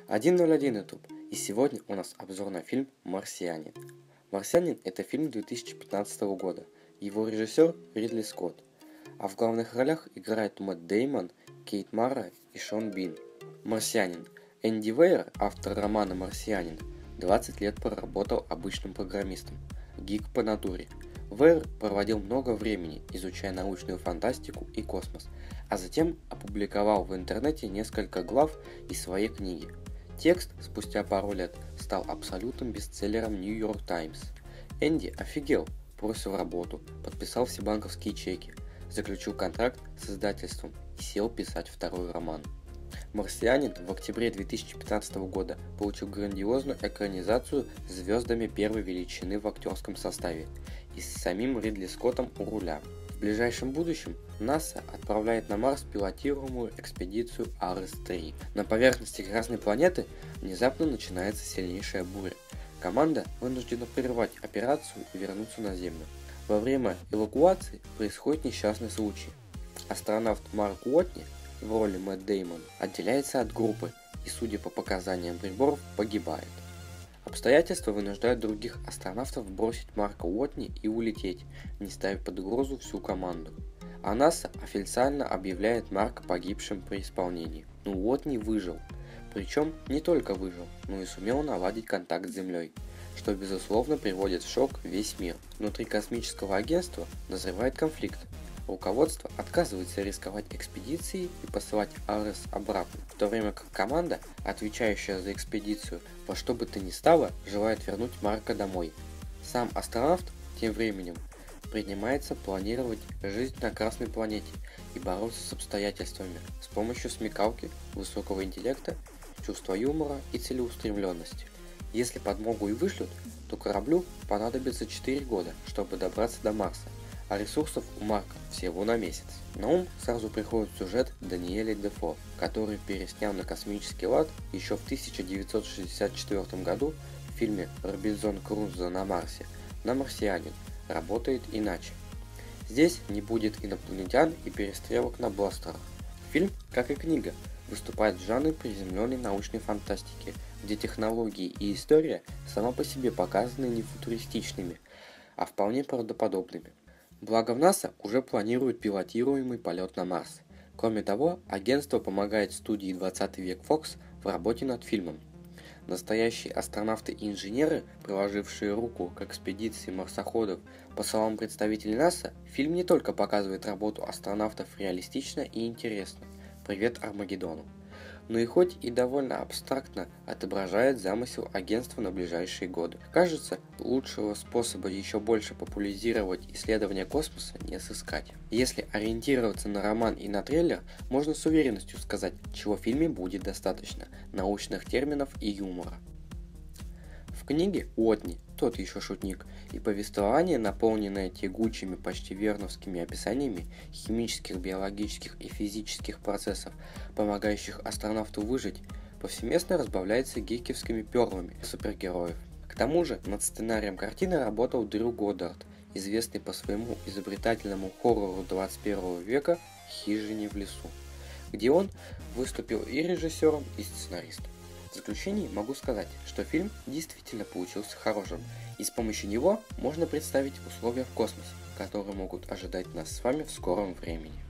101 YouTube, и сегодня у нас обзор на фильм «Марсианин». «Марсианин» — это фильм 2015 года, его режиссер Ридли Скотт, а в главных ролях играют Мэтт Дэймон, Кейт Мара и Шон Бин. «Марсианин». Энди Уэйр, автор романа «Марсианин», 20 лет проработал обычным программистом, гик по натуре. Уэйр проводил много времени, изучая научную фантастику и космос, а затем опубликовал в интернете несколько глав из своей книги. Текст спустя пару лет стал абсолютным бестселлером New York Times. Энди офигел, бросил работу, подписал все банковские чеки, заключил контракт с издательством и сел писать второй роман. «Марсианин» в октябре 2015 года получил грандиозную экранизацию с звездами первой величины в актерском составе и с самим Ридли Скоттом у руля. В ближайшем будущем НАСА отправляет на Марс пилотируемую экспедицию Арес-3. На поверхности Красной планеты внезапно начинается сильнейшая буря. Команда вынуждена прервать операцию и вернуться на Землю. Во время эвакуации происходит несчастный случай. Астронавт Марк Уотни в роли Мэтт Дэймон отделяется от группы и, судя по показаниям приборов, погибает. Обстоятельства вынуждают других астронавтов бросить Марка Уотни и улететь, не ставя под угрозу всю команду. А НАСА официально объявляет Марка погибшим при исполнении. Но Уотни выжил. Причем не только выжил, но и сумел наладить контакт с Землей, что безусловно приводит в шок весь мир. Внутри космического агентства назревает конфликт. Руководство отказывается рисковать экспедицией и посылать Арес обратно, в то время как команда, отвечающая за экспедицию, во что бы то ни стало, желает вернуть Марка домой. Сам астронавт, тем временем, принимается планировать жизнь на Красной планете и бороться с обстоятельствами с помощью смекалки, высокого интеллекта, чувства юмора и целеустремленности. Если подмогу и вышлют, то кораблю понадобится 4 года, чтобы добраться до Марса, а ресурсов у Марка всего на месяц. На ум сразу приходит сюжет Даниэля Дефо, который переснял на космический лад еще в 1964 году в фильме «Робинзон Крузо на Марсе». На «Марсианин» работает иначе. Здесь не будет инопланетян и перестрелок на бластерах. Фильм, как и книга, выступает в жанре приземленной научной фантастики, где технологии и история сама по себе показаны не футуристичными, а вполне правдоподобными. Благо в НАСА уже планируют пилотируемый полет на Марс. Кроме того, агентство помогает студии 20 век Fox в работе над фильмом. Настоящие астронавты и инженеры, приложившие руку к экспедиции марсоходов, по словам представителей НАСА, фильм не только показывает работу астронавтов реалистично и интересно, привет Армагеддону, но и хоть и довольно абстрактно отображает замысел агентства на ближайшие годы. Кажется, лучшего способа еще больше популяризировать исследования космоса не сыскать. Если ориентироваться на роман и на трейлер, можно с уверенностью сказать, чего в фильме будет достаточно – научных терминов и юмора. В книге Уотни тот еще шутник, и повествование, наполненное тягучими, почти верновскими описаниями химических, биологических и физических процессов, помогающих астронавту выжить, повсеместно разбавляется гикевскими перлами супергероев. К тому же над сценарием картины работал Дрю Годдард, известный по своему изобретательному хоррору 21 века «Хижине в лесу», где он выступил и режиссером, и сценаристом. В заключение могу сказать, что фильм действительно получился хорошим, и с помощью него можно представить условия в космосе, которые могут ожидать нас с вами в скором времени.